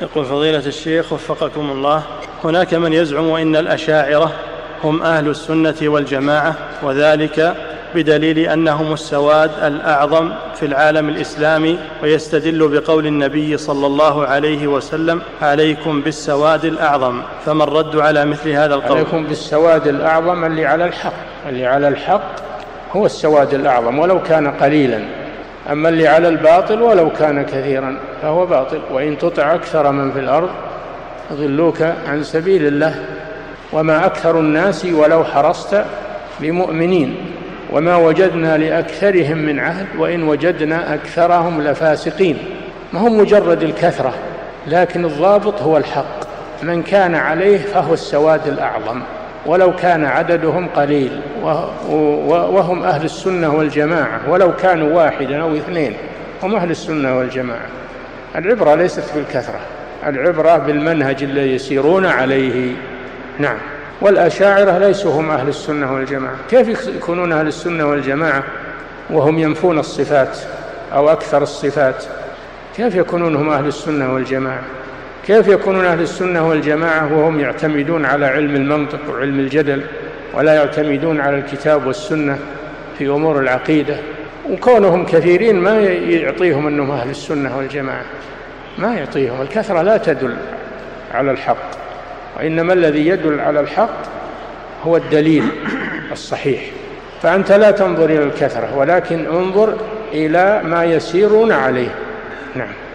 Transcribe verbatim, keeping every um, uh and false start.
يقول فضيلة الشيخ وفقكم الله، هناك من يزعم أن الأشاعرة هم أهل السنة والجماعة، وذلك بدليل أنهم السواد الأعظم في العالم الإسلامي، ويستدل بقول النبي صلى الله عليه وسلم: عليكم بالسواد الأعظم. فما الرد على مثل هذا القول؟ عليكم بالسواد الأعظم اللي على الحق، اللي على الحق هو السواد الأعظم ولو كان قليلا، أما اللي على الباطل ولو كان كثيرا فهو باطل. وإن تطع أكثر من في الأرض يضلوك عن سبيل الله، وما أكثر الناس ولو حرصت بمؤمنين، وما وجدنا لأكثرهم من عهد وإن وجدنا أكثرهم لفاسقين. ما هم مجرد الكثرة، لكن الضابط هو الحق. من كان عليه فهو السواد الأعظم ولو كان عددهم قليل، وهم أهل السنة والجماعة، ولو كانوا واحدا أو اثنين هم أهل السنة والجماعة. العبرة ليست بالكثرة، العبرة بالمنهج الذي يسيرون عليه. نعم. والأشاعرة ليسوا هم أهل السنة والجماعة. كيف يكونون أهل السنة والجماعة وهم ينفون الصفات أو أكثر الصفات؟ كيف يكونون هم أهل السنة والجماعة؟ كيف يكونون أهل السنة والجماعة وهم يعتمدون على علم المنطق وعلم الجدل، ولا يعتمدون على الكتاب والسنة في أمور العقيدة؟ وكونهم كثيرين ما يعطيهم أنهم أهل السنة والجماعة، ما يعطيهم. الكثرة لا تدل على الحق، وإنما الذي يدل على الحق هو الدليل الصحيح. فأنت لا تنظر إلى الكثرة، ولكن انظر إلى ما يسيرون عليه. نعم.